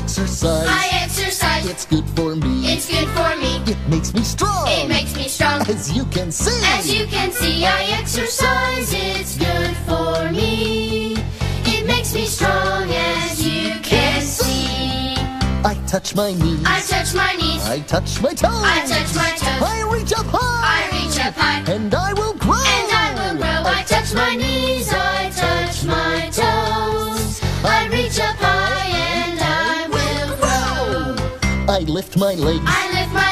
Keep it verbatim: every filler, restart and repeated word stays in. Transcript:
exercise. I exercise. It's good for me. It's good for me. It makes me strong. It makes me strong. As you can see. As you can see, I exercise. It's good for me. It makes me strong, as you can see. I touch my knees. I touch my knees. I touch my toes. I touch my toes. I reach up high. I reach up high. And I will grow. And I will grow. I touch my knees. I touch my toes. I reach up high and I will grow. I lift my legs. I lift my